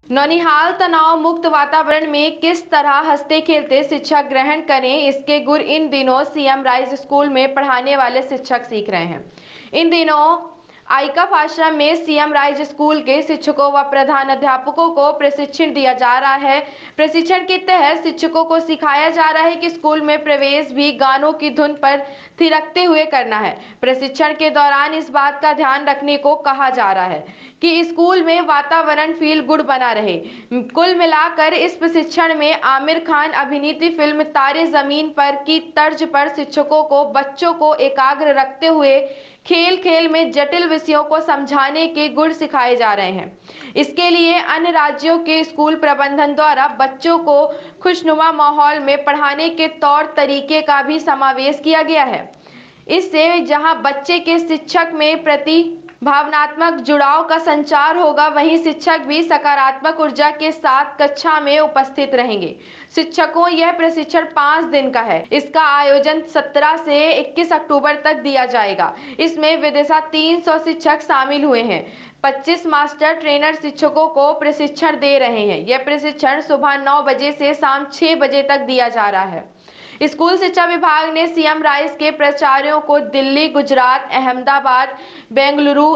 नौनिहाल तनाव मुक्त वातावरण में किस तरह हंसते खेलते शिक्षा ग्रहण करें, इसके गुर इन दिनों सीएम राइज स्कूल में पढ़ाने वाले शिक्षक सीख रहे हैं। इन दिनों आइकफ आश्रम में सीएम राइज स्कूल के शिक्षकों व प्रधान अध्यापकों को प्रशिक्षण दिया जा रहा है। प्रशिक्षण के तहत शिक्षकों को सिखाया जा रहा है कि स्कूल में प्रवेश भी गानों की धुन पर थिरकते हुए करना है। प्रशिक्षण के दौरान इस बात का ध्यान रखने को कहा जा रहा है कि स्कूल में वातावरण फील गुड बना रहे। कुल मिलाकर इस प्रशिक्षण में आमिर खान अभिनीत फिल्म तारे जमीन पर की तर्ज पर शिक्षकों को बच्चों को एकाग्र रखते हुए खेल खेल में जटिल विषयों को समझाने के गुण सिखाए जा रहे हैं। इसके लिए अन्य राज्यों के स्कूल प्रबंधन द्वारा बच्चों को खुशनुमा माहौल में पढ़ाने के तौर तरीके का भी समावेश किया गया है। इससे जहां बच्चे के शिक्षक में प्रति भावनात्मक जुड़ाव का संचार होगा, वहीं शिक्षक भी सकारात्मक ऊर्जा के साथ कक्षा में उपस्थित रहेंगे। शिक्षकों यह प्रशिक्षण 5 दिन का है। इसका आयोजन 17 से 21 अक्टूबर तक दिया जाएगा। इसमें विदिशा 300 शिक्षक शामिल हुए हैं। 25 मास्टर ट्रेनर शिक्षकों को प्रशिक्षण दे रहे हैं। यह प्रशिक्षण सुबह 9 बजे से शाम 6 बजे तक दिया जा रहा है। स्कूल शिक्षा विभाग ने सीएम राइज के प्राचार्यों को दिल्ली, गुजरात, अहमदाबाद, बेंगलुरु,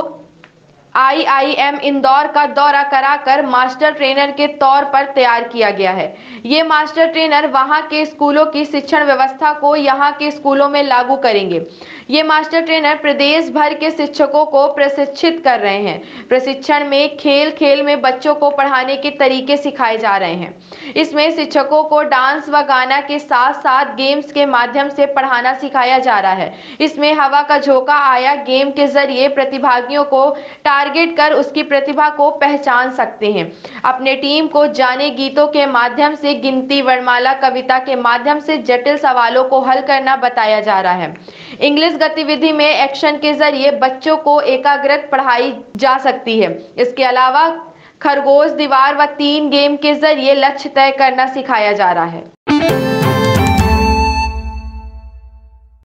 आईआईएम इंदौर का दौरा कराकर मास्टर ट्रेनर के तौर पर तैयार किया गया है। ये मास्टर ट्रेनर वहां के स्कूलों की शिक्षण व्यवस्था को यहां के स्कूलों में लागू करेंगे। ये मास्टर ट्रेनर प्रदेश भर के शिक्षकों को प्रशिक्षित कर रहे हैं। प्रशिक्षण में खेल खेल में बच्चों को पढ़ाने के तरीके सिखाए जा रहे हैं। इसमें शिक्षकों को डांस व गाना के साथ साथ गेम्स के माध्यम से पढ़ाना सिखाया जा रहा है। इसमें हवा का झोंका आया गेम के जरिए प्रतिभागियों को टारगेट कर उसकी प्रतिभा को पहचान सकते हैं। अपने टीम को जाने गीतों के माध्यम से गिनती, वर्णमाला, कविता के माध्यम से जटिल सवालों को हल करना बताया जा रहा है। इंग्लिश गतिविधि में एक्शन के जरिए बच्चों को एकाग्रता पढ़ाई जा सकती है। इसके अलावा खरगोश, दीवार व 3 गेम के जरिए लक्ष्य तय करना सिखाया जा रहा है।